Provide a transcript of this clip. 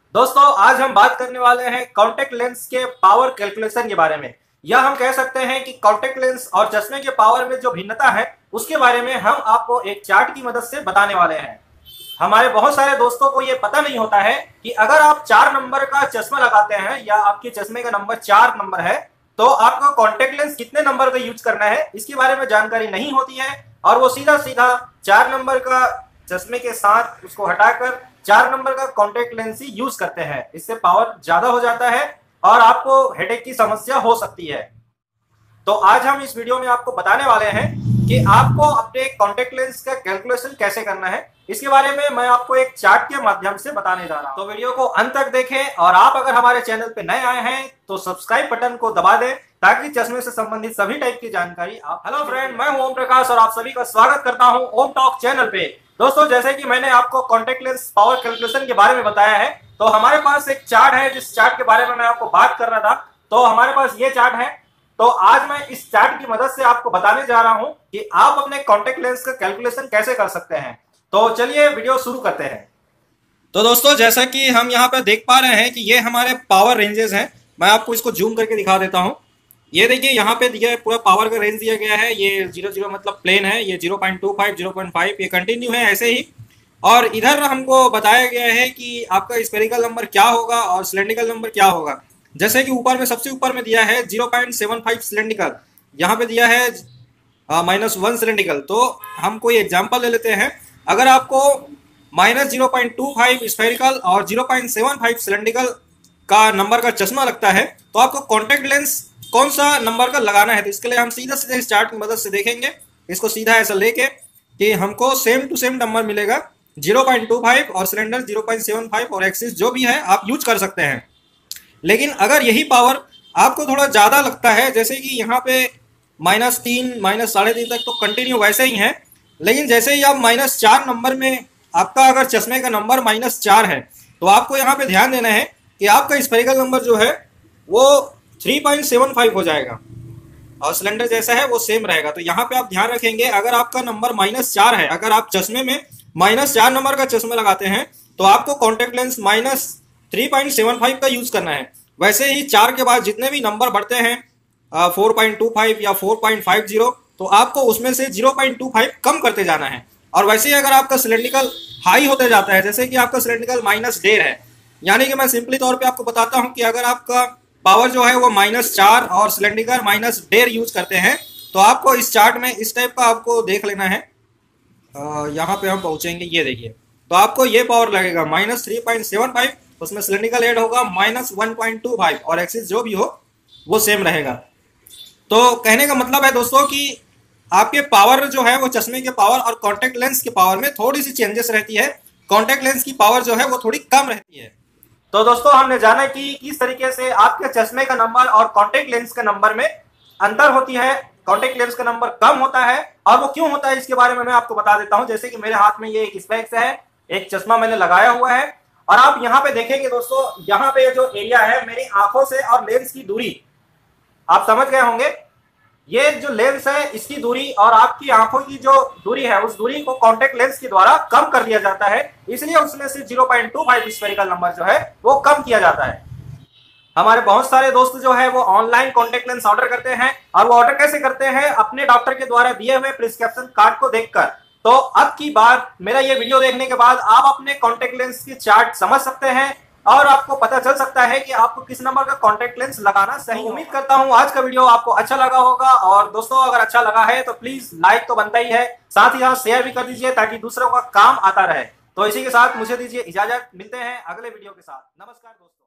दोस्तों आज हम बात करने वाले हैं कॉन्टेक्ट लेंस के पावर कैलकुलेशन के बारे में। या हम कह सकते हैं कि कॉन्टेक्ट लेंस और चश्मे के पावर में जो भिन्नता है उसके बारे में हम आपको एक चार्ट की मदद से बताने वाले हैं। हमारे बहुत सारे दोस्तों को ये पता नहीं होता है कि अगर आप 4 नंबर का चश्मा लगाते हैं या आपके चश्मे का नंबर 4 नंबर है तो आपको कॉन्टेक्ट लेंस कितने नंबर का यूज करना है इसके बारे में जानकारी नहीं होती है और वो सीधा सीधा 4 नंबर का चश्मे के साथ उसको हटाकर 4 नंबर का कॉन्टेक्ट लेंस ही यूज करते हैं। इससे पावर ज्यादा हो जाता है और आपको हेडेक की समस्या हो सकती है। तो आज हम इस वीडियो में आपको बताने वाले हैं कि आपको अपने कॉन्टेक्ट लेंस का कैलकुलेशन कैसे करना है। इसके बारे में मैं आपको एक चार्ट के माध्यम से बताने जा रहा हूं। तो वीडियो को अंत तक देखें और आप अगर हमारे चैनल पे नए आए हैं तो सब्सक्राइब बटन को दबा दें ताकि चश्मे से संबंधित सभी टाइप की जानकारी आप। हेलो फ्रेंड, मैं हूं ओम प्रकाश और आप सभी का स्वागत करता हूं ओम टॉक चैनल पे। दोस्तों जैसे कि मैंने आपको कॉन्टेक्ट लेंस पावर कैलकुलेशन के बारे में बताया है तो हमारे पास एक चार्ट है जिस चार्ट के बारे में मैं आपको बात कर रहा था। तो हमारे पास ये चार्ट है। तो आज मैं इस चार्ट की मदद से आपको बताने जा रहा हूं कि आप अपने कॉन्टेक्ट लेंस का कैलकुलेशन कैसे कर सकते हैं। तो चलिए वीडियो शुरू करते हैं। तो दोस्तों जैसा कि हम यहाँ पे देख पा रहे हैं कि ये हमारे पावर रेंजेस हैं। मैं आपको इसको जूम करके दिखा देता हूँ। ये देखिए यहाँ पे दिया है पूरा पावर का रेंज दिया गया है। ये 0 मतलब प्लेन है, ये 0.25 0.5 ये कंटिन्यू है ऐसे ही। और इधर हमको बताया गया है कि आपका स्फेरिकल नंबर क्या होगा और सिलेंड्रिकल नंबर क्या होगा। जैसे कि ऊपर में सबसे ऊपर में दिया है 0.75 सिलेंड्रिकल, यहाँ पे दिया है -1 सिलेंड्रिकल। तो हम कोई एग्जाम्पल ले लेते हैं। अगर आपको -0.25 स्फेरिकल और 0.75 सिलेंड्रिकल का नंबर का चश्मा लगता है तो आपको कॉन्टेक्ट लेंस कौन सा नंबर का लगाना है। तो इसके लिए हम सीधा सीधा इस चार्ट की मदद से देखेंगे। इसको सीधा ऐसा लेके कि हमको सेम टू सेम नंबर मिलेगा 0.25 और सिलेंडर 0.75 और एक्सिस जो भी है आप यूज कर सकते हैं। लेकिन अगर यही पावर आपको थोड़ा ज़्यादा लगता है, जैसे कि यहाँ पे -3 -3.5 तक तो कंटिन्यू वैसे ही है। लेकिन जैसे ही आप -4 नंबर में आपका अगर चश्मे का नंबर -4 है तो आपको यहाँ पे ध्यान देना है कि आपका स्फेरिकल नंबर जो है वो 3.75 हो जाएगा और सिलेंडर जैसा है वो सेम रहेगा। तो यहाँ पे आप ध्यान रखेंगे अगर आपका नंबर -4 है, अगर आप चश्मे में -4 नंबर का चश्मा लगाते हैं तो आपको कॉन्टेक्ट लेंस -3.75 का यूज करना है। वैसे ही 4 के बाद जितने भी नंबर बढ़ते हैं 4.25 या 4.50 तो आपको उसमें से 0.25 कम करते जाना है। और वैसे ही अगर आपका सिलेंड्रिकल हाई होते जाता है, जैसे कि आपका सिलेंड्रिकल -1.5 है, यानी कि मैं सिंपली तौर पे आपको बताता हूं कि अगर आपका पावर जो है वो -4 और सिलेंड्रिकल -1.5 यूज करते हैं तो आपको इस चार्ट में इस टाइप का आपको देख लेना है। यहाँ पे हम पहुंचेंगे, ये देखिए। तो आपको ये पावर लगेगा -3.75, उसमें सिलेंड्रिकल ऐड होगा -1.25 और एक्सिस जो भी हो वो सेम रहेगा। तो कहने का मतलब है दोस्तों कि आपके पावर जो है वो चश्मे के पावर और कॉन्टेक्ट लेंस के पावर में थोड़ी सी चेंजेस रहती है। कॉन्टेक्ट लेंस की पावर जो है वो थोड़ी कम रहती है। तो दोस्तों हमने जाना कि किस तरीके से आपके चश्मे का नंबर और कॉन्टेक्ट लेंस के नंबर में अंतर होती है। कॉन्टेक्ट लेंस का नंबर कम होता है और वो क्यों होता है इसके बारे में मैं आपको बता देता हूं। जैसे कि मेरे हाथ में ये एक स्पेक्स है, एक चश्मा मैंने लगाया हुआ है और आप यहाँ पे देखेंगे दोस्तों, यहाँ पे जो एरिया है मेरी आंखों से और लेंस की दूरी आप समझ गए होंगे। ये जो लेंस है इसकी दूरी और आपकी आंखों की जो दूरी है उस दूरी को कॉन्टेक्ट लेंस के द्वारा कम कर दिया जाता है, इसलिए उसमें से 0.25 स्फेरिकल नंबर जो है वो कम किया जाता है। हमारे बहुत सारे दोस्त जो है वो ऑनलाइन कॉन्टेक्ट लेंस ऑर्डर करते हैं और वो ऑर्डर कैसे करते हैं, अपने डॉक्टर के द्वारा दिए हुए प्रिस्क्रिप्शन कार्ड को देखकर। तो अब की बार मेरा ये वीडियो देखने के बाद आप अपने कॉन्टेक्ट लेंस की चार्ट समझ सकते हैं और आपको पता चल सकता है कि आपको किस नंबर का कॉन्टेक्ट लेंस लगाना सही। उम्मीद करता हूं आज का वीडियो आपको अच्छा लगा होगा और दोस्तों अगर अच्छा लगा है तो प्लीज लाइक तो बनता ही है, साथ ही साथ शेयर भी कर दीजिए ताकि दूसरों का काम आता रहे। तो इसी के साथ मुझे दीजिए इजाजत, मिलते हैं अगले वीडियो के साथ। नमस्कार दोस्तों।